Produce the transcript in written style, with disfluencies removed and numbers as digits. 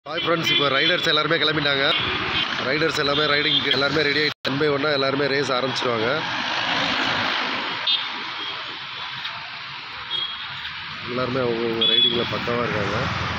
Hi friends, இப்போ Riders எல்லாருமே கிளம்பிட்டாங்க. ரைடர்ஸ் எல்லாமே ரைடிங்க்கு எல்லாருமே ரெடி ஆகிட்டு 1 by 1 எல்லாருமே ரேஸ் ஆரம்பிச்சிடுவாங்க. எல்லாருமே அவங்க ரைடிங்கில் பக்காவாக இருக்காங்க.